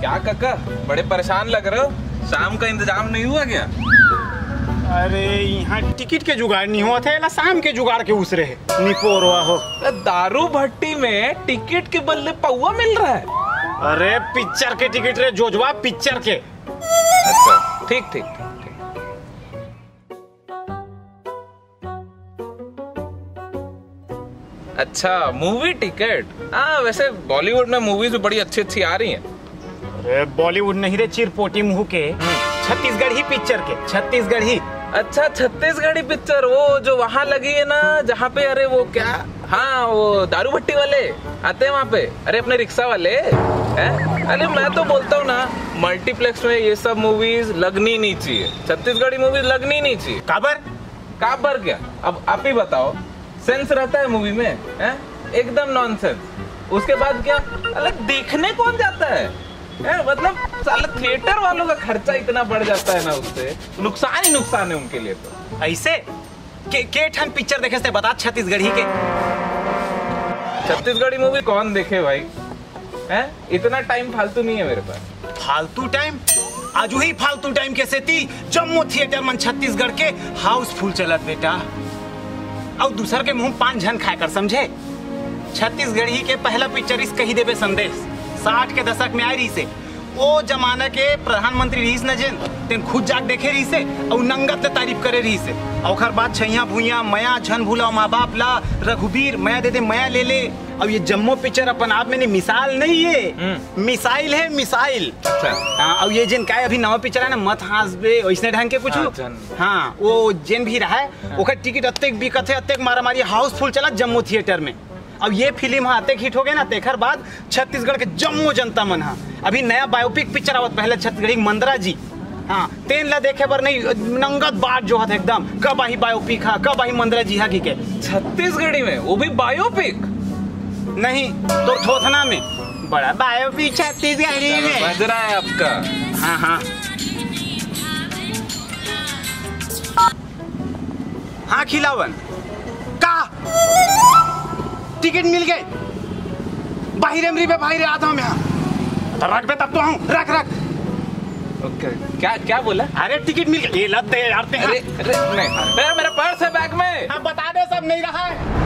क्या काका, बड़े परेशान लग रहे हो? शाम का इंतजाम नहीं हुआ क्या? अरे यहाँ टिकट के जुगाड़ नहीं हुआ थे, शाम के जुगाड़ के उसरे है निपोरवा हो। दारू भट्टी में टिकट के बदले पौवा मिल रहा है। अरे पिक्चर के टिकट रे जोजवा, पिक्चर के। अच्छा ठीक ठीक। अच्छा मूवी टिकट। हाँ वैसे बॉलीवुड में मूवीज भी बड़ी अच्छी अच्छी आ रही हैं। अरे बॉलीवुड नहीं रे, चिरपोटी मुंह के छत्तीसगढ़ी पिक्चर के, छत्तीसगढ़ी। अच्छा छत्तीसगढ़ी पिक्चर, वो जो वहाँ लगी है ना, जहाँ पे अरे वो क्या, हाँ वो दारू भट्टी वाले आते हैं वहाँ पे, अरे अपने रिक्शा वाले हैं। अरे मैं तो बोलता हूँ ना, मल्टीप्लेक्स में ये सब मूवीज लगनी नहीं चाहिए, छत्तीसगढ़ी मूवीज लगनी नहीं चाहिए। काबर काबर क्या, अब आप ही बताओ, सेंस रहता है मूवी में? एकदम नॉनसेंस। उसके बाद क्या, अरे देखने कौन जाता है? मतलब साला थिएटर वालों का खर्चा इतना बढ़ जाता है ना, उससे नुकसान ही नुकसान है उनके लिए। तो ऐसे के ठन पिक्चर देखे थे बता छत्तीसगढ़ी के? छत्तीसगढ़ी मूवी कौन देखे भाई? इतना टाइम फालतू नहीं है मेरे पास। फालतू टाइम? आज वही फालतू टाइम के सेती जम्मू थिएटर मन छत्तीसगढ़ के हाउसफुल चलत बेटा। और दूसर के मुंह पान झन खाए कर, समझे? छत्तीसगढ़ी के पहला पिक्चर इस कही देवे संदेश 60 के दशक में आई रही से। वो जमाना के प्रधानमंत्री रही न जेन, तेन खुद जाके देखे रही से और नंगत ले तारीफ करे रही से। और बाद छैया भूया मया झन भूला माँ बाप ला, रघुबीर मया दे दे मया ले ले। अब ये जम्मू पिक्चर अपन आप में मिसाल नहीं है, मिसाइल है, मिसाइल। हाँ, और ये जिन का अभी नवा पिक्चर है ना, मत हंसबे वैसने ढंग के कुछ। हाँ वो जिन भी रहा है ओकर टिकट अत्तेक बिकत है, अत्तेक मारा मारी हाउसफुल चला जम्मू थिएटर में। अब ये फिल्म हाँ अत्तेक हिट हो गए ना, तेखर बाद छत्तीसगढ़ के जम्मू जनता मन हाँ अभी नया बायोपिक पिक्चर आवत पहले छत्तीसगढ़ी मंदरा जी। हाँ तेन ला देखे बर नहीं नंगत बाट जो है एकदम, कब आई बायोपिक हा, कब आई मंदरा जी हा की के छत्तीसगढ़ी में, वो भी बायोपिक नहीं तो थोथना में बड़ा बायोपिक छत्तीसगढ़ी में बज रहा है आपका। हाँ हाँ हाँ खिलावन का टिकट मिल गए बाहर अमरी पे बाहर आता हूँ मैं। तो रख पे तब तो हूँ, रख रख। ओके क्या क्या बोला? अरे टिकट मिल गए, ये लत दे यार। अरे नहीं, मेरा पर्स है बैग में। हाँ बता दे, सब नहीं रहा है।